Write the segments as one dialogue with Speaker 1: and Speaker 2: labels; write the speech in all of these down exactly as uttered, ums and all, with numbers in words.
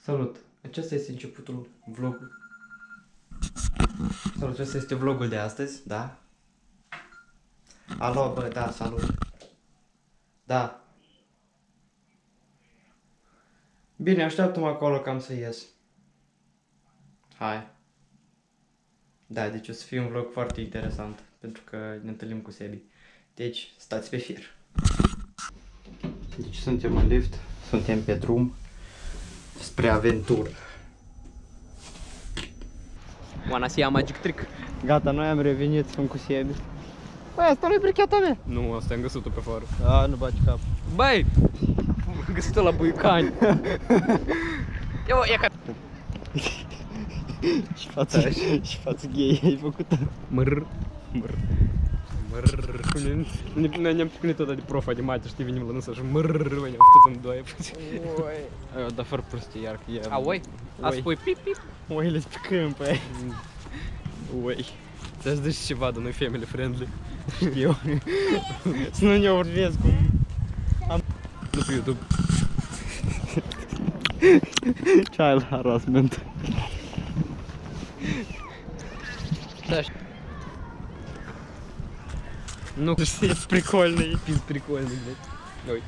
Speaker 1: Salut! Acesta este începutul vlogului. Salut, acesta este vlogul de astăzi, da? Alo, bă, da, salut. Da. Bine, așteaptă-mă acolo cam să ies. Hai. Da, deci o să fie un vlog foarte interesant, pentru că ne întâlnim cu Sebi. Deci, stați pe fir. Deci suntem în lift, suntem pe drum spre aventură.
Speaker 2: Wanna see a magic trick?
Speaker 1: Gata, noi am revenit, sunt cu Sebi. Băi, asta nu-i bricheta mea?
Speaker 2: Nu, asta am găsit-o pe afară.
Speaker 1: Da, nu bate cap.
Speaker 2: Băi! Am găsit-o la Buicani. Eu, ia ca...
Speaker 1: Și față, și față gay ai făcut-o.
Speaker 2: Măr, măr, măr. Noi ne-am picuit tot de profa de mate, știi, venim la năsă și măr, ne-am făcut în doie.
Speaker 1: Oi. Dar fără prostie, iar că e...
Speaker 2: A, oi? A spui pip, pip.
Speaker 1: Oile pe câmp, ai.
Speaker 2: Oi. Ți-aș dă și ceva de noi family friendly.
Speaker 1: Știu. Să nu ne urmezi cum... Am...
Speaker 2: Nu pe YouTube.
Speaker 1: Child harassment.
Speaker 2: Da, nu,
Speaker 1: E прикольный.
Speaker 2: Пиз прикольный, блядь. Ой.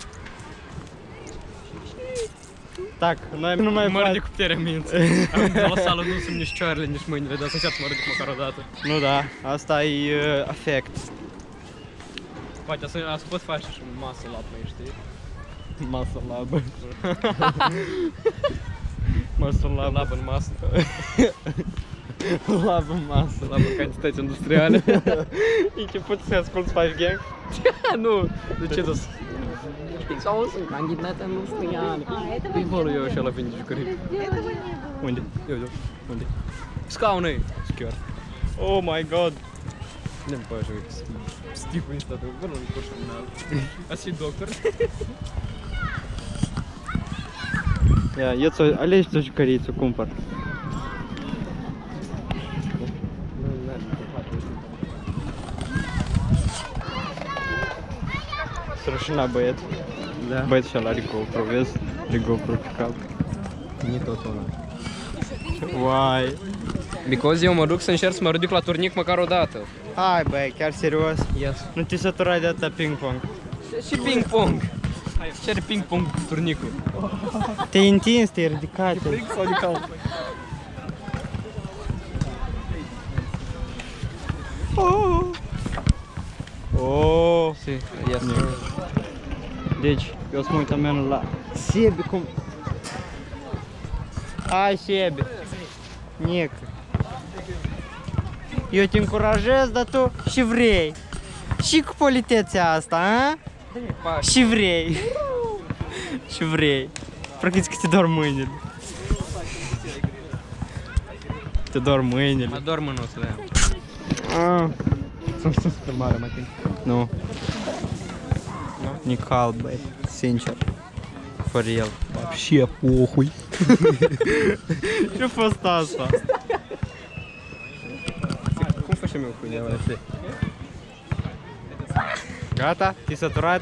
Speaker 1: Так, noi nu mai
Speaker 2: Măr de cupterea minții. Am la sală, nu sunt nici cioarele, nici mâinile, dar să încerc să mă ridic măcar o dată.
Speaker 1: Nu da, asta e uh, afect.
Speaker 2: Poate să, să pot face și masă la apă, știi?
Speaker 1: Masă labă. Masă labă.
Speaker 2: Labă în masă.
Speaker 1: Labă masă.
Speaker 2: Labă în cantități industriale.
Speaker 1: E ce poți să asculti Five Gang?
Speaker 2: Nu, de ce dus? Sau sunt cantități industriale. Păi acolo eu așa la vinde jucării. Unde? Eu, eu. Unde? Scaune! Schior.
Speaker 1: Oh my god.
Speaker 2: Не поймешь, стиху не статую, вырвал не кушал надо. А си доктор.
Speaker 1: Ia, ia-ți o, alegi-ți o jucăriță, cumpăr. S-a rușinat băiet.
Speaker 2: Da.
Speaker 1: Băietul și-a luat GoPro, vezi? De GoPro pe cap.
Speaker 2: Не tot ăla.
Speaker 1: Uai.
Speaker 2: Because eu mă duc să încerc să mă ridic la turnic măcar o dată.
Speaker 1: Hai băi, chiar serios?
Speaker 2: Yes.
Speaker 1: Nu te săturai de atâta ping-pong.
Speaker 2: Și ping-pong. Cere ping-pong turnicul.
Speaker 1: Te-ai întins, te-ai ridicat.
Speaker 2: Fric sau de cal?
Speaker 1: Oh! Oh!
Speaker 2: Si, yes.
Speaker 1: Deci, eu sunt uitat mea la Sebi cum... Hai Sebi! Nic! Eu te încurajez, dar tu și vrei! Și cu politețea asta, a? Și vrei! Și vrei! Practic că te dor mâinile! Te dor mâinile!
Speaker 2: Mă dorm în osul ăia.
Speaker 1: Ah.
Speaker 2: Sunt super mare, mă timp.
Speaker 1: Nu.
Speaker 2: Nu?
Speaker 1: Не cald, băi, sincer. For real.
Speaker 2: Вообще похуй.
Speaker 1: Ce-a fost asta?
Speaker 2: Cum facem eu cu ea, așa?
Speaker 1: Gata? Te-ai săturat?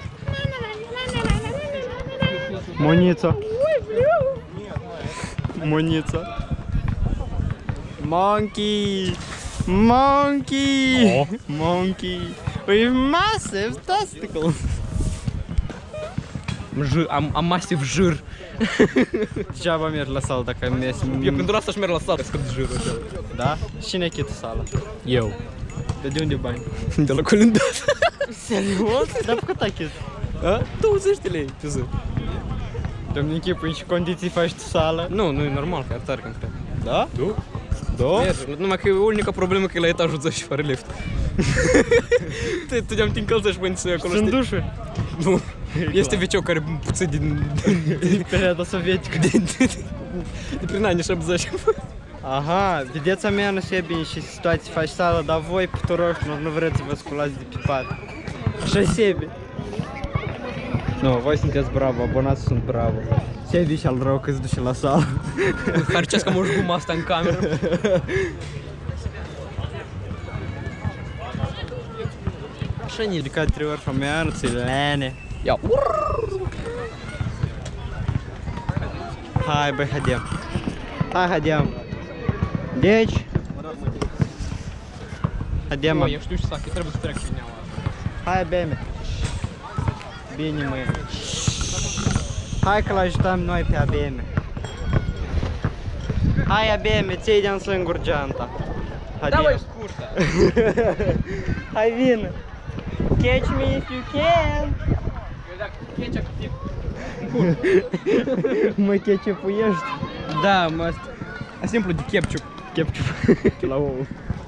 Speaker 1: Moniță. Moniță. Monkey! Monkey!
Speaker 2: Oh.
Speaker 1: Monkey! With massive testicles!
Speaker 2: Jir, am, am masiv jir.
Speaker 1: Degeaba mergi la sală dacă mergi...
Speaker 2: Eu pentru asta aș merg la sală, scăp jirul acela.
Speaker 1: Da? Și cine achită sala?
Speaker 2: Eu.
Speaker 1: De de unde bani?
Speaker 2: De la colindat.
Speaker 1: Serios? Dar pe cât achit?
Speaker 2: A? douăzeci de lei pe zi.
Speaker 1: Domnul Chipu, în ce condiții faci tu sală?
Speaker 2: Nu, nu e normal, chiar tare când trebuie.
Speaker 1: Da?
Speaker 2: Da?
Speaker 1: Da?
Speaker 2: Merge, numai că e unica problemă că e la etajul zece și fără lift. Tu te-am te încălzești până să acolo,
Speaker 1: Sunt
Speaker 2: știi?
Speaker 1: dușuri.
Speaker 2: Nu. Este ve ce care puțin din...
Speaker 1: Din perioada sovietică.
Speaker 2: Din, de prin anii șaptezeci.
Speaker 1: Aha, vedeți mea nu se bine și situații faci sală, dar voi, puturoșilor, nu vreți să vă sculați de pe pat. Așa Sebi. Nu, voi sunteți bravo, abonații sunt bravo. Sebi și-al rău că se duce la sală.
Speaker 2: Harcească mă guma asta în cameră.
Speaker 1: Așa ne ridicat trei ori familiară, ți-i lene.
Speaker 2: Ia.
Speaker 1: Hai, băi, haidem. Hai, haidem. Deci... Haidem,
Speaker 2: Oi,
Speaker 1: mă.
Speaker 2: eu știu ce să fac, eu trebuie să trec prin ea.
Speaker 1: Hai, bine. Bine, măi. Hai că l-ajutăm noi pe A B M. Hai, A B M, ți-ai de-n singur geanta.
Speaker 2: Da, băi, scurtă.
Speaker 1: Hai, vină. Catch me if you can.
Speaker 2: Eu dacă ketchup tip.
Speaker 1: Mă ketchupuiești?
Speaker 2: Da, mă, e simplu de ketchup.
Speaker 1: Ketchup.
Speaker 2: La ouă.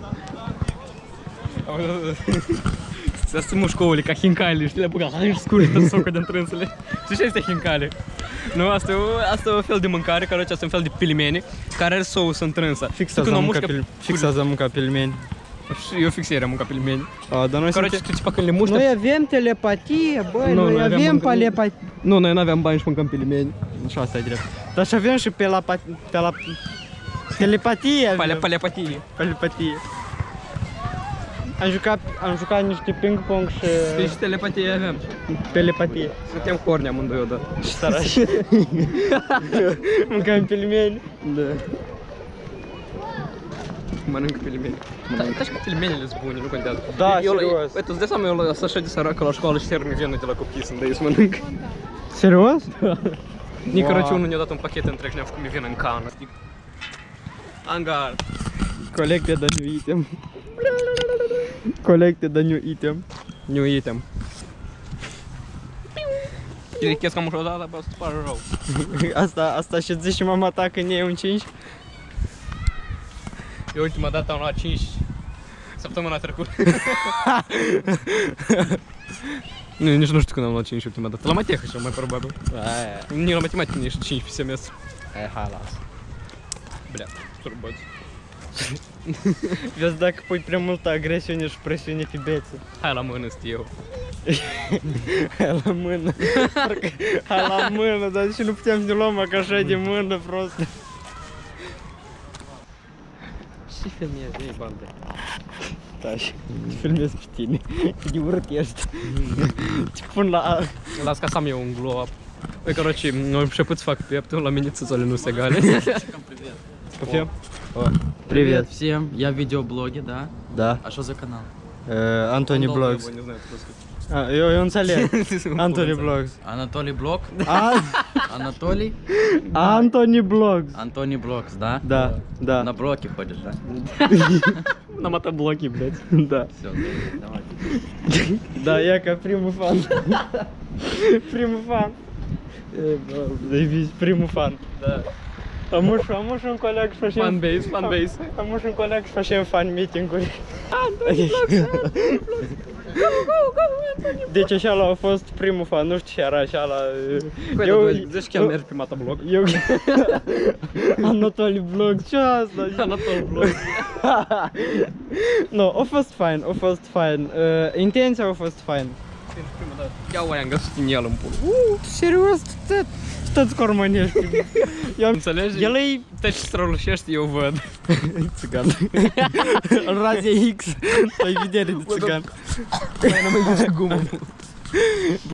Speaker 2: Să sunt mușcoule ca hincale, știi, le băga și scurtă socă de întrânsele. Știi ce este hincale? Nu, asta e, o, asta e un fel de mâncare care este un fel de pilimeni care are sous întrânsă.
Speaker 1: Fixează munca, pil... Fixează munca pilmeni.
Speaker 2: Și eu fixează munca pilimeni.
Speaker 1: A, dar noi
Speaker 2: Короче,
Speaker 1: suntem...
Speaker 2: tu țipa când le muști...
Speaker 1: Noi avem telepatie, băi,
Speaker 2: Nu,
Speaker 1: noi
Speaker 2: noi aveam
Speaker 1: avem
Speaker 2: încă-
Speaker 1: telepatie.
Speaker 2: Nu, noi n-aveam bani și mâncăm pilimeni.
Speaker 1: Și asta e drept. Dar și avem și pe la... Pe la... Telepatie avem.
Speaker 2: Palea, paleapatie.
Speaker 1: Telepatie. Am jucat, am jucat niște ping-pong și...
Speaker 2: Deci telepatie avem.
Speaker 1: Telepatie.
Speaker 2: Suntem corni amândoi odată.
Speaker 1: Și sărași. Mâncam pilmeni.
Speaker 2: Da. Mănânc pilimeni. Da, uitați că pilimenile sunt bune, nu contează.
Speaker 1: Da,
Speaker 2: eu,
Speaker 1: serios.
Speaker 2: Uite, îți dai seama, eu sunt așa de săracă la școală și termin venă de la copii să-mi dai să mănânc.
Speaker 1: Serios?
Speaker 2: Nici
Speaker 1: Wow.
Speaker 2: Crăciunul ne-a dat un pachet întreg și ne-a făcut mi vină în cană. Angar.
Speaker 1: Collected a new item. Collected a new item.
Speaker 2: New item. Chirichesc cam ușor dată, bă, să te pare rău.
Speaker 1: Asta, asta și zici și mama ta când e un cinci?
Speaker 2: Eu ultima dată am luat cinci săptămâna trecută. Nu, nici nu știu când am luat cinci ultima dată. La matehă cel mai probabil.
Speaker 1: Aia,
Speaker 2: Nici la matematică nici cinci pe semestru.
Speaker 1: aia, hai, lasă.
Speaker 2: Bля, turbați.
Speaker 1: Vezi dacă pui prea multă agresiune și presiune pe bețe.
Speaker 2: Hai la mână, știu eu.
Speaker 1: Hai la mână. Parcă, hai la mână, dar și nu puteam să ne luăm ca așa de mână prost.
Speaker 2: Ce filmezi, ei, bande?
Speaker 1: Da, și te filmez pe tine. Cât de urât ești. Te pun la...
Speaker 2: Las ca să am eu un glow up. Păi, короче, am început să fac pieptul, la mine țâțele nu se egale.
Speaker 1: Кофе? О,
Speaker 3: Привет
Speaker 1: привет.
Speaker 3: всем, я в видеоблоге, да?
Speaker 1: Да.
Speaker 3: А что за канал?
Speaker 1: Э, Антони Блогс.
Speaker 2: Не знаю, кто сказать.
Speaker 1: А, и он Олег. Антони Блогс.
Speaker 3: Анатолий Блог?
Speaker 1: А,
Speaker 3: Анатолий?
Speaker 1: Антони Блогс.
Speaker 3: Антоний Блогс, да?
Speaker 1: Да, да.
Speaker 3: На блоке ходишь, да?
Speaker 1: На мотоблоке, блядь. Да.
Speaker 3: Все, давай.
Speaker 1: Да, я как приму фан. Приму фан. Заебись, приму фан.
Speaker 2: Da.
Speaker 1: А может, а может un coleg să facem...
Speaker 2: Fanbase, fanbase.
Speaker 1: A может un coleg să facem fan meeting-uri. Deci așa la a fost primul fan, nu știu ce era așa la...
Speaker 2: Păi,
Speaker 1: Eu-
Speaker 2: dar zici că el merge pe motoblog.
Speaker 1: Eu... Anatoli Vlog, ce asta?
Speaker 2: Anatol Blog.
Speaker 1: No, a fost fain, a fost fain. Uh, intenția a fost fain.
Speaker 2: Ia o am găsit în el în pur.
Speaker 1: Uh, serios, stă- stați cormănești. Eu am...
Speaker 2: Înțelegi?
Speaker 1: El e
Speaker 2: Te ce strălușești, eu văd.
Speaker 1: țigan. În razie X. Ai vedere de țigan.
Speaker 2: Mai nu mai găsit gumă.